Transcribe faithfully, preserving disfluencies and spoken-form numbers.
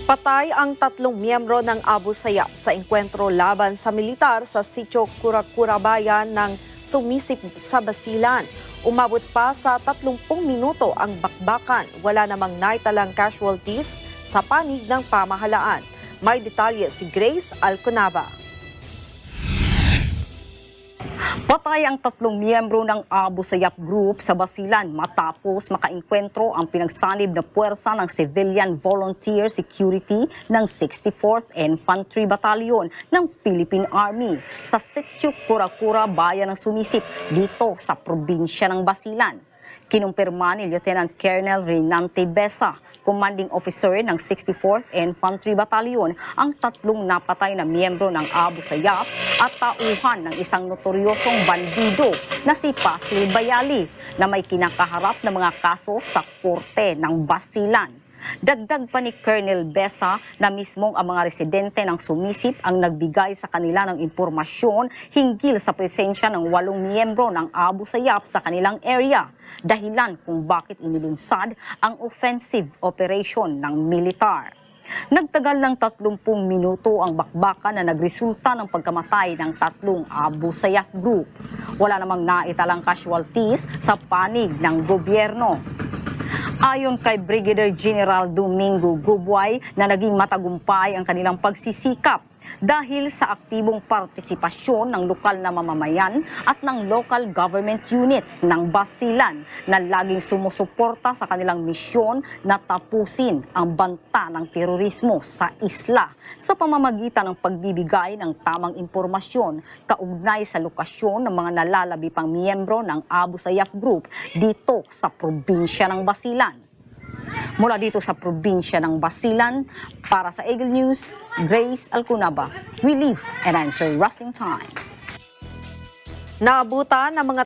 Patay ang tatlong miyembro ng Abu Sayaf sa engkwentro laban sa militar sa sitio Kurakurabayan ng sumisip sa Basilan. Umabot pa sa tatlumpung minuto ang bakbakan. Wala namang naitalang casualties sa panig ng pamahalaan. May detalye si Grace Alconaba. Patay ang tatlong miyembro ng Abu Sayaf Group sa Basilan matapos makaengkwentro ang pinagsanib na puwersa ng Civilian Volunteer Security ng sixty-fourth Infantry Battalion ng Philippine Army sa sitio Kurakura, bayan ng Sumisip dito sa probinsya ng Basilan. Kinumpirma ni Lieutenant Colonel Renante Besa, commanding officer ng sixty-fourth Infantry Battalion, ang tatlong napatay na miyembro ng Abu Sayaf at tauhan ng isang notoryosong bandido na si Pasil Bayali na may kinakaharap na mga kaso sa korte ng Basilan. Dagdag pa ni Colonel Besa na mismong ang mga residente ng Sumisip ang nagbigay sa kanila ng impormasyon hinggil sa presensya ng walong miyembro ng Abu Sayaf sa kanilang area, dahilan kung bakit inilunsad ang offensive operation ng militar. Nagtagal ng tatlumpung minuto ang bakbakan na nagresulta ng pagkamatay ng tatlong Abu Sayaf Group. Wala namang naitalang casualties sa panig ng gobyerno. Ayon kay Brigadier General Domingo Gubway na naging matagumpay ang kanilang pagsisikap dahil sa aktibong partisipasyon ng lokal na mamamayan at ng local government units ng Basilan na laging sumusuporta sa kanilang misyon na tapusin ang banta ng terorismo sa isla sa pamamagitan ng pagbibigay ng tamang impormasyon kaugnay sa lokasyon ng mga nalalabi pang miyembro ng Abu Sayaf Group dito sa probinsya ng Basilan. Mula dito sa probinsya ng Basilan, para sa Eagle News, Grace Alconaba. We live in interesting times. Naabutan ng mga